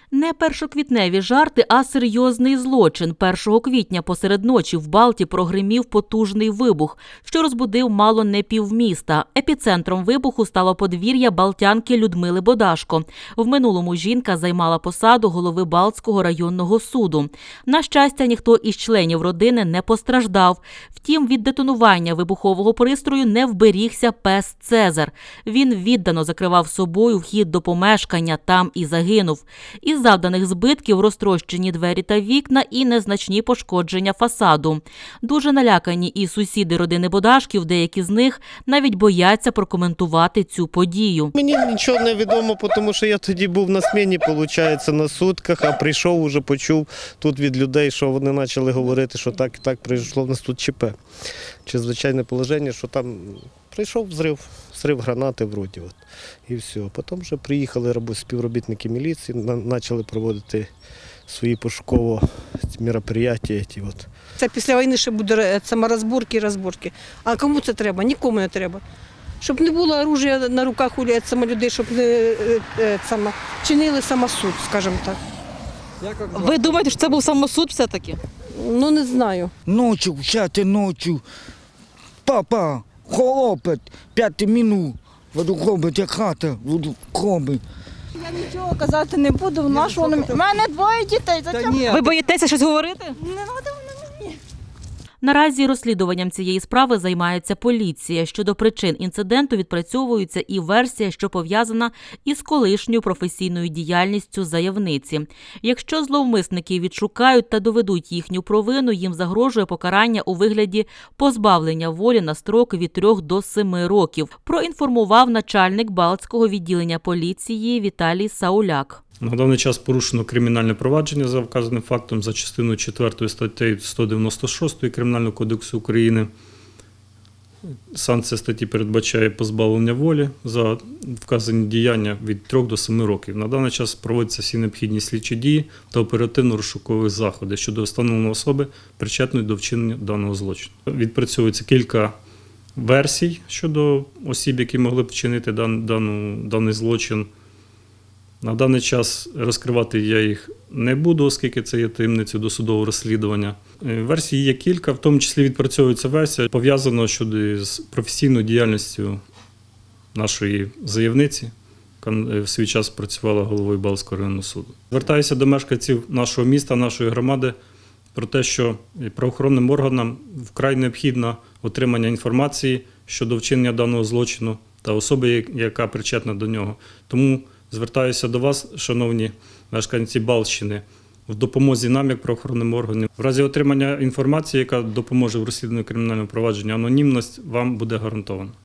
Не першоквітневі жарти, а серйозний злочин. 1 квітня посеред ночі в Балті прогримів потужний вибух, що розбудив мало не півміста. Епіцентром вибуху стало подвір'я балтянки Людмили Бодашко. В минулому жінка займала посаду голови Балтського районного суду. На щастя, ніхто із членів родини не постраждав. Втім, від детонування вибухового пристрою не вберігся пес Цезар. Він віддано закривав собою вхід до помешкання, там і загинув. Із завданих збитків розтрощені двері та вікна і незначні пошкодження фасаду. Дуже налякані і сусіди родини Бодашків, деякі з них навіть бояться прокоментувати цю подію. Мені нічого не відомо, тому що я тоді був на зміні, виходить, на сутках, а прийшов, вже почув тут від людей, що вони почали говорити, що так і так прийшло в нас тут ЧП. Чрезвичайне положення, що там прийшов зрив гранати вроді. І все. Потім вже приїхали співробітники міліції, почали проводити свої пошукові мероприятия. Це після війни ще буде розборки. А кому це треба? Нікому не треба. Щоб не було оружия на руках у людей, щоб не чинили самосуд, скажімо так. Ви думаєте, що це був самосуд все-таки? Ну, не знаю. Ночі, сяти ночі, папа, хлопець, 5 минут, воду хлопець, як хата, воду хлопець. Я нічого казати не буду, в мене 2 дітей, зачем? Ви боїтеся щось говорити? Не треба мені. Наразі розслідуванням цієї справи займається поліція. Щодо причин інциденту відпрацьовується і версія, що пов'язана із колишньою професійною діяльністю заявниці. Якщо зловмисники відшукають та доведуть їхню провину, їм загрожує покарання у вигляді позбавлення волі на строк від 3 до 7 років, проінформував начальник Балтського відділення поліції Віталій Сауляк. На даний час порушено кримінальне провадження за вказаним фактом за частиною 4 статтею 196 Кримінального кодексу України. Санкція статті передбачає позбавлення волі за вказані діяння від 3 до 7 років. На даний час проводяться всі необхідні слідчі дії та оперативно-розшукові заходи щодо встановлення особи, причетної до вчинення даного злочину. Відпрацьовується кілька версій щодо осіб, які могли б вчинити даний злочин. На даний час розкривати я їх не буду, оскільки це є таємницею досудового розслідування. Версій є кілька, в тому числі відпрацьовується версія, пов'язана з професійною діяльністю нашої заявниці, яка в свій час працювала головою Балтського районного суду. Звертаюся до мешканців нашого міста, нашої громади про те, що правоохоронним органам вкрай необхідно отримання інформації щодо вчинення даного злочину та особи, яка причетна до нього. Тому звертаюся до вас, шановні мешканці Балтщини, в допомозі нам, як правоохоронним органам. В разі отримання інформації, яка допоможе в розслідуванні кримінального провадження, анонімність вам буде гарантована.